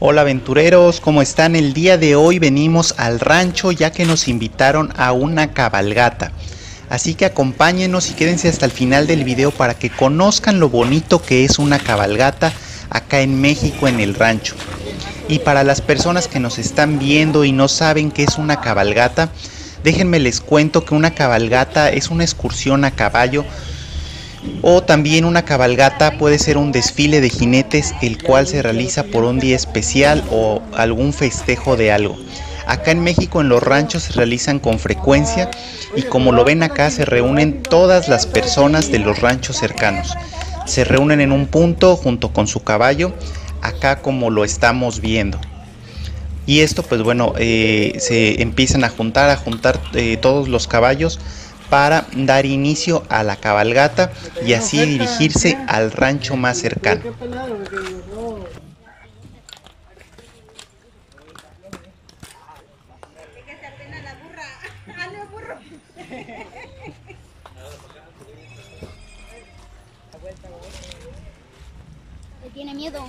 Hola aventureros, ¿cómo están? El día de hoy venimos al rancho ya que nos invitaron a una cabalgata. Así que acompáñenos y quédense hasta el final del video para que conozcan lo bonito que es una cabalgata acá en México en el rancho. Y para las personas que nos están viendo y no saben qué es una cabalgata, déjenme les cuento que una cabalgata es una excursión a caballo. O también una cabalgata puede ser un desfile de jinetes el cual se realiza por un día especial o algún festejo de algo. Acá en México en los ranchos se realizan con frecuencia y como lo ven acá se reúnen todas las personas de los ranchos cercanos. Se reúnen en un punto junto con su caballo, acá como lo estamos viendo. Y esto pues bueno, se empiezan a juntar todos los caballos para dar inicio a la cabalgata y así dirigirse al rancho más cercano. Tiene miedo.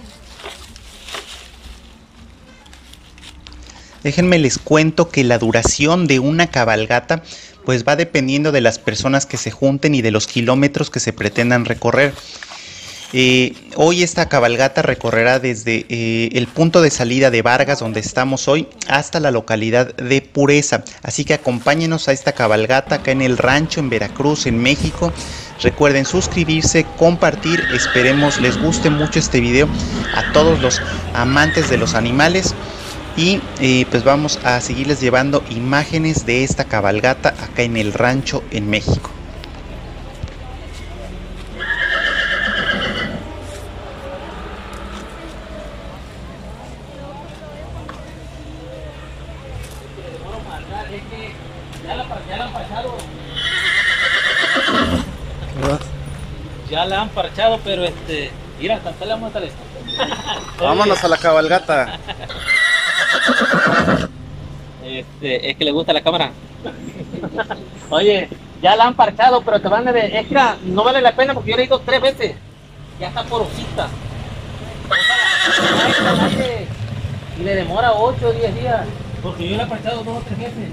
Déjenme les cuento que la duración de una cabalgata pues va dependiendo de las personas que se junten y de los kilómetros que se pretendan recorrer. Hoy esta cabalgata recorrerá desde el punto de salida de Vargas, donde estamos hoy, hasta la localidad de Pureza. Así que acompáñenos a esta cabalgata acá en el rancho en Veracruz, en México. Recuerden suscribirse, compartir, esperemos les guste mucho este video a todos los amantes de los animales. Y pues vamos a seguirles llevando imágenes de esta cabalgata acá en el rancho en México. Ya la han parchado, pero mira, cantarle vamos a estar esto. Vámonos a la cabalgata. Es que le gusta la cámara. Oye, ya la han parchado, pero te van a ver, es que no vale la pena porque yo le he ido 3 veces. Ya está porosita. Y le demora 8 o 10 días. Porque yo la he parchado 2 o 3 veces.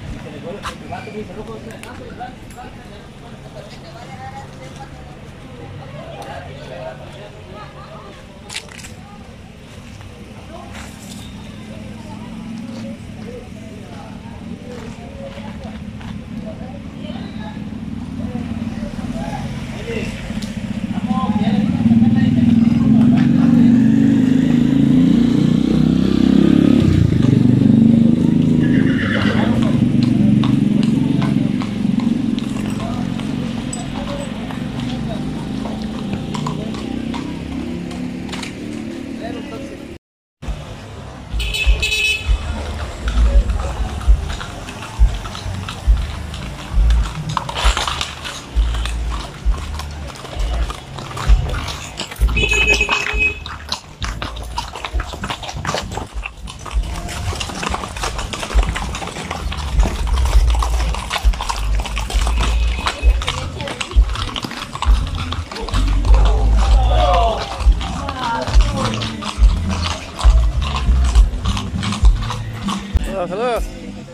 Saludos.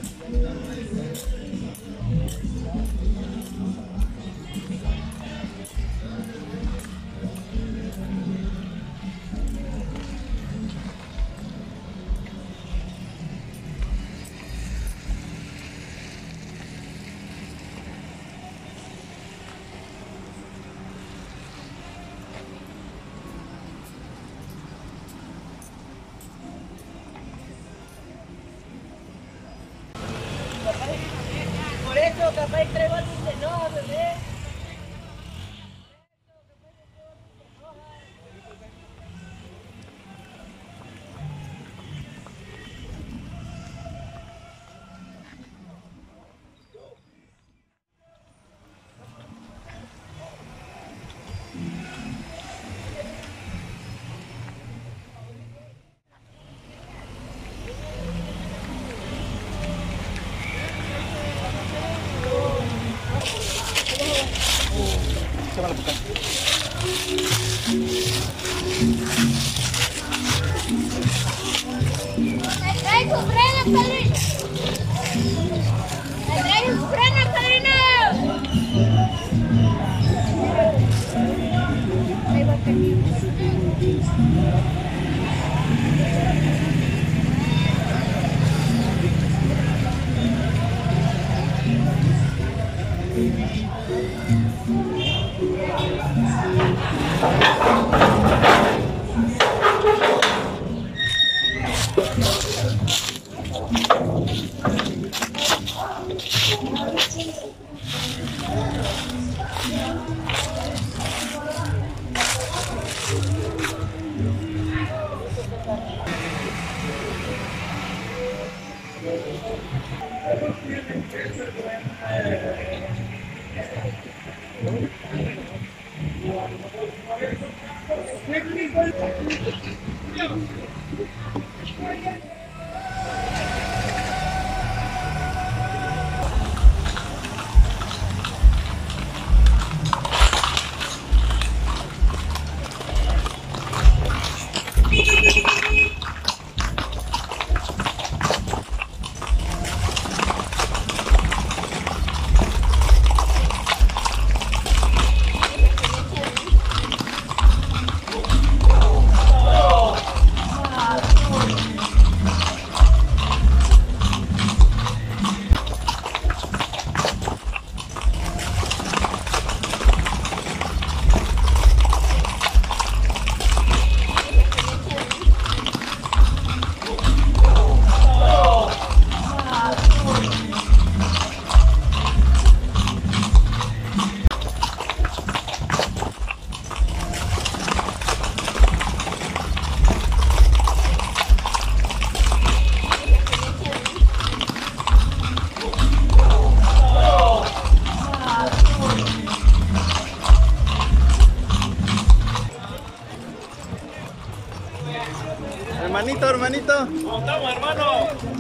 Por eso, capaz hay 3 botes de no, bebé. Ahí va el camión. Hermanito, hermanito. ¿Cómo estamos, hermano?